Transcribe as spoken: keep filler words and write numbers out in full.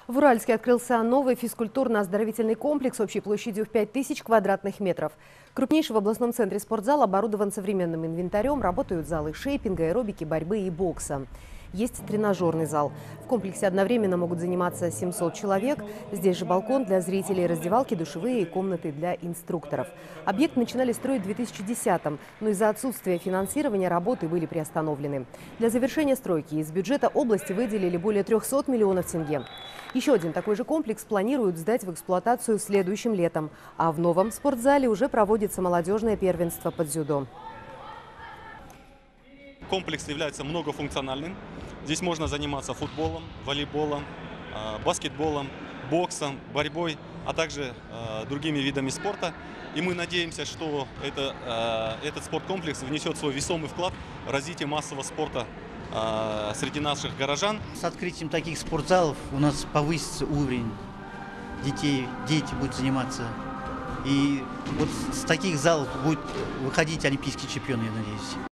В Уральске открылся новый физкультурно-оздоровительный комплекс общей площадью в пять тысяч квадратных метров. Крупнейший в областном центре спортзал оборудован современным инвентарем, работают залы шейпинга, аэробики, борьбы и бокса. Есть тренажерный зал. В комплексе одновременно могут заниматься семьсот человек. Здесь же балкон для зрителей, раздевалки, душевые и комнаты для инструкторов. Объект начинали строить в две тысячи десятом, но из-за отсутствия финансирования работы были приостановлены. Для завершения стройки из бюджета области выделили более трёхсот миллионов тенге. Еще один такой же комплекс планируют сдать в эксплуатацию следующим летом. А в новом спортзале уже проводится молодежное первенство по дзюдо. Комплекс является многофункциональным. Здесь можно заниматься футболом, волейболом, баскетболом, боксом, борьбой, а также другими видами спорта. И мы надеемся, что это, этот спорткомплекс внесет свой весомый вклад в развитие массового спорта среди наших горожан. С открытием таких спортзалов у нас повысится уровень детей, дети будут заниматься. И вот с таких залов будут выходить олимпийские чемпионы, я надеюсь.